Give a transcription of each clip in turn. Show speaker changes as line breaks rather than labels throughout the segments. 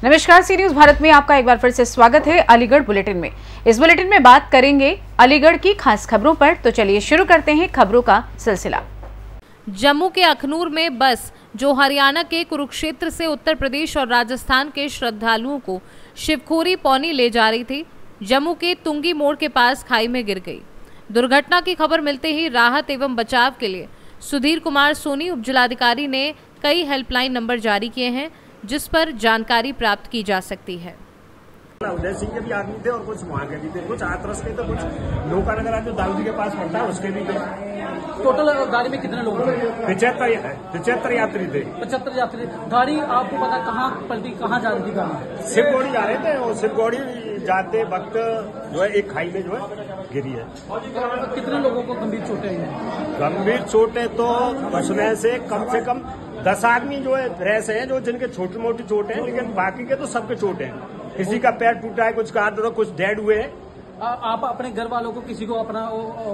नमस्कार, सी न्यूज भारत में आपका एक बार फिर से स्वागत है। अलीगढ़ बुलेटिन में इस बुलेटिन में बात करेंगे अलीगढ़ की खास खबरों पर। तो चलिए शुरू करते हैं खबरों का सिलसिला।
जम्मू के अखनूर में बस जो हरियाणा के कुरुक्षेत्र से उत्तर प्रदेश और राजस्थान के श्रद्धालुओं को शिवखोरी पौनी ले जा रही थी, जम्मू के तुंगी मोड़ के पास खाई में गिर गई। दुर्घटना की खबर मिलते ही राहत एवं बचाव के लिए सुधीर कुमार सोनी उपजिलाधिकारी ने कई हेल्पलाइन नंबर जारी किए हैं, जिस पर जानकारी प्राप्त की जा सकती है।
उदय सिंह के भी आदमी थे और कुछ वहाँ के भी थे, कुछ हाथरस के थे, कुछ नौका जो दाऊदी के पास पड़ता है उसके भी थे।
टोटल गाड़ी में कितने लोग थे?
75 यात्री थे।
75 यात्री। गाड़ी आपको पता कहाँ पलटी, कहाँ जा रही थी गाड़ी?
शिवगौड़ी जा रहे थे और शिवगौड़ी जाते वक्त जो है एक खाई में जो है गिरी है।
कितने लोगों को गंभीर चोटें हैं?
गंभीर चोटें तो बचने से कम 10 आदमी जो है ऐसे हैं जो जिनके छोटी मोटी चोटें हैं, लेकिन बाकी के तो सबके चोटें हैं। किसी का पैर टूटा है, कुछ का हाथ, कुछ डेड हुए हैं।
आप अपने घर वालों को किसी को अपना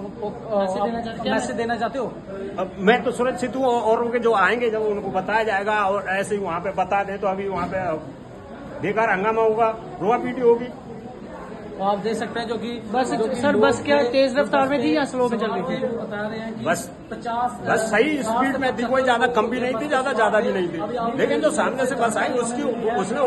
मैसेज देना चाहते हो?
अब मैं तो सुरक्षित हूँ, औरों के जो आएंगे जब उनको बताया जाएगा और ऐसे ही वहाँ पे बता दें तो अभी वहाँ पे बेकार हंगामा होगा, रोआ पीटी होगी।
आप देख सकते हैं जो कि बस क्या तेज रफ्तार में थी या स्लो में चल रही थी? बता रहे हैं कि बस 50
सही स्पीड में थी, कोई ज्यादा कम भी नहीं थी, ज्यादा भी नहीं थी। लेकिन जो सामने से बस आई उसने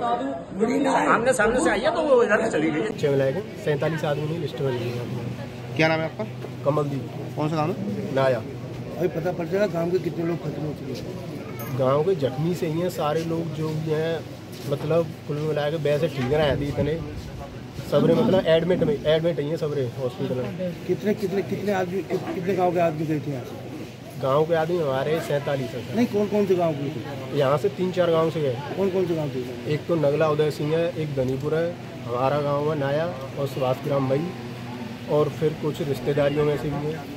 सामने से आई है तो वो इधर चली गई।
47 आदमी लिस्ट में लिया।
क्या नाम है आपका?
कमलदीप।
कौन सा गाँव है?
नाया।
अभी पता पड़ जाएगा गांव के कितने लोग खत्म हो चुके हैं।
गाँव के जख्मी से ही हैं सारे लोग जो भी हैं, मतलब कुल मिला के वैसे ठीक रहे थे इतने सबरे, मतलब एडमिट ही हैं सबरे हॉस्पिटल में।
कितने आदमी, कितने गांव के आदमी गए थे यहाँ से?
गांव के आदमी हमारे 47 है।
नहीं, कौन से गांव के थे?
यहाँ से 3-4 गांव से गए।
कौन से गांव के?
एक तो नगला उदय सिंह है, एक धनीपुर है, हमारा गाँव है नाया और सुभाष ग्राम भाई, और फिर कुछ रिश्तेदारियों में से भी है।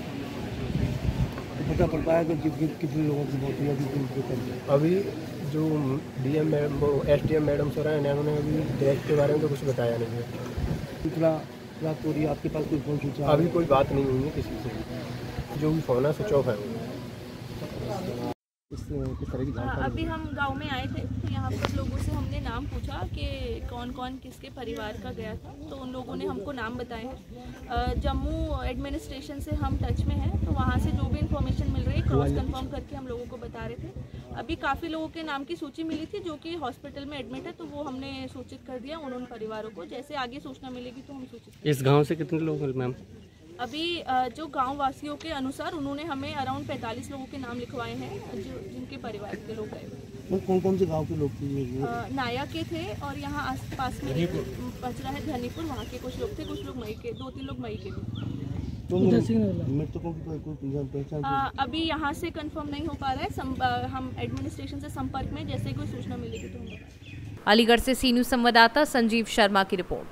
पता पड़ पाया कि कितने लोगों की मौत हुई?
अभी जो DM SDM मैडम सर हैं, उन्होंने अभी डेथ के बारे में तो कुछ बताया नहीं है।
कितना रात हो रही है, आपके पास कोई फोन सूचना?
अभी कोई बात नहीं हुई है किसी से, जो भी फोन है स्विच ऑफ है।
किस तरह की जानकारी?
अभी हम गांव में आए थे तो यहाँ पर लोगों से हमने नाम पूछा कि कौन कौन किसके परिवार का गया था, तो उन लोगों ने हमको नाम बताए हैं। जम्मू एडमिनिस्ट्रेशन से हम टच में हैं, तो वहाँ से जो भी इंफॉर्मेशन मिल रही है क्रॉस कंफर्म करके हम लोगों को बता रहे थे। अभी काफ़ी लोगों के नाम की सूची मिली थी जो कि हॉस्पिटल में एडमिट है, तो वो हमने सूचित कर दिया उन परिवारों को। जैसे आगे सूचना मिलेगी तो हम सूचित।
इस गाँव से कितने लोग हैं मैम?
अभी जो गांव वासियों के अनुसार उन्होंने हमें अराउंड 45 लोगों के नाम लिखवाए हैं जिनके परिवार के लोग गए।
कौन से गांव के लोग थे?
नाया के थे और यहाँ आस पास में बच रहा है धनीपुर, वहाँ के कुछ लोग थे, कुछ लोग मई के, 2-3 लोग मई के थे।
तो मृतकों की कोई पहचान?
अभी यहाँ से कंफर्म नहीं हो पा रहा है, हम एडमिनिस्ट्रेशन से संपर्क में, जैसे कोई सूचना मिलेगी तो हम।
अलीगढ़ से सी न्यूज संवाददाता संजीव शर्मा की रिपोर्ट।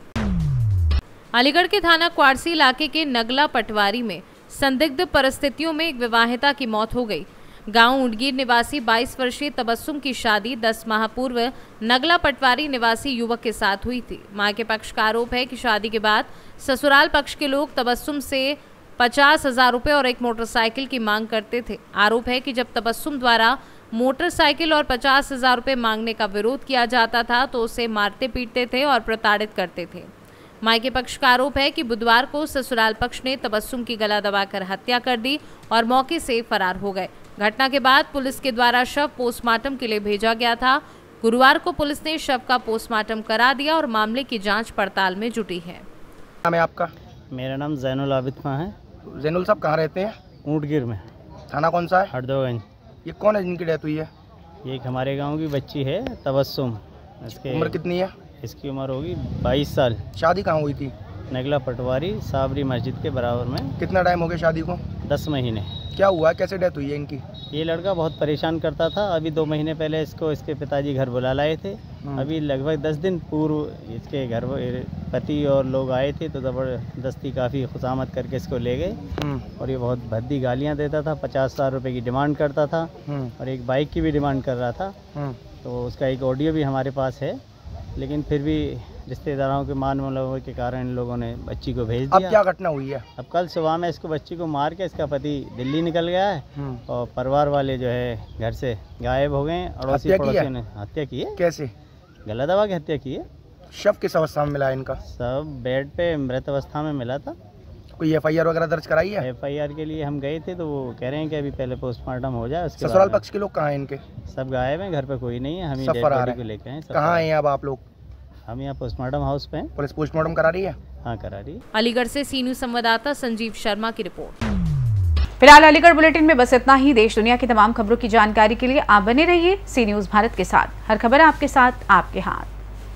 अलीगढ़ के थाना क्वारसी इलाके के नगला पटवारी में संदिग्ध परिस्थितियों में एक विवाहिता की मौत हो गई। गांव उंडगीर निवासी 22 वर्षीय तबस्सुम की शादी 10 माह पूर्व नगला पटवारी निवासी युवक के साथ हुई थी। मां के पक्ष का आरोप है कि शादी के बाद ससुराल पक्ष के लोग तबस्सुम से 50,000 रुपये और एक मोटरसाइकिल की मांग करते थे। आरोप है कि जब तबस्सुम द्वारा मोटरसाइकिल और 50,000 रुपये मांगने का विरोध किया जाता था तो उसे मारते पीटते थे और प्रताड़ित करते थे। मां के पक्ष का आरोप है कि बुधवार को ससुराल पक्ष ने तबस्सुम की गला दबाकर हत्या कर दी और मौके से फरार हो गए। घटना के बाद पुलिस के द्वारा शव पोस्टमार्टम के लिए भेजा गया था। गुरुवार को पुलिस ने शव का पोस्टमार्टम करा दिया और मामले की जांच पड़ताल में जुटी है।
नाम है आपका?
मेरा नाम जैनुल आबिद खां है।
जैनुल साहब कहाँ रहते हैं?
ऊँटगिर में।
थाना कौन सा है?
हरदोगंज।
ये कौन है जिनकी डेथ हुई है?
ये एक हमारे गांव की बच्ची है तबस्सुम। इसके
उम्र कितनी है?
इसकी उम्र होगी 22 साल।
शादी कहाँ हुई थी?
नगला पटवारी साबरी मस्जिद के बराबर में।
कितना टाइम हो गया शादी को?
10 महीने।
क्या हुआ, कैसे डेथ हुई है इनकी?
ये लड़का बहुत परेशान करता था। अभी 2 महीने पहले इसको इसके पिताजी घर बुला लाए थे। अभी लगभग 10 दिन पूर्व इसके घर पति और लोग आए थे तो ज़बरदस्ती काफ़ी खुशामद करके इसको ले गए और ये बहुत भद्दी गालियाँ देता था। 50,000 रुपये की डिमांड करता था और एक बाइक की भी डिमांड कर रहा था। तो उसका एक ऑडियो भी हमारे पास है, लेकिन फिर भी रिश्तेदारों के मान मनोबल के कारण इन लोगों ने बच्ची को भेज दिया।
अब क्या घटना हुई है?
अब कल सुबह में इसको बच्ची को मार के इसका पति दिल्ली निकल गया है और परिवार वाले जो है घर से गायब हो गए। अड़ोसी पड़ोसियों ने हत्या की है।
कैसे?
गला दबा के हत्या की है।
शव किस अवस्था में मिला है इनका?
सब बेड पे मृत अवस्था में मिला था।
कोई एफआईआर वगैरह दर्ज कराई है?
एफआईआर के लिए हम गए थे तो वो कह रहे हैं कि अभी पहले पोस्टमार्टम हो जाए। उसके
ससुराल पक्ष के लोग कहाँ हैं इनके?
सब गायब हैं, घर पे कोई नहीं है। हम ही
सब
डेड
फरार
बॉडी
हैं।
को लेके हैं।
कहाँ हैं अब आप लोग?
हम यहाँ पोस्टमार्टम हाउस पे हैं।
पुलिस पोस्टमार्टम करा रही है?
हाँ, करा रही है।
अलीगढ़ से सी न्यूज़ संवाददाता संजीव शर्मा की रिपोर्ट।
फिलहाल अलीगढ़ बुलेटिन में बस इतना ही। देश दुनिया की तमाम खबरों की जानकारी के लिए आप बने रहिए सी न्यूज़ भारत के साथ। हर खबर आपके साथ, आपके हाथ।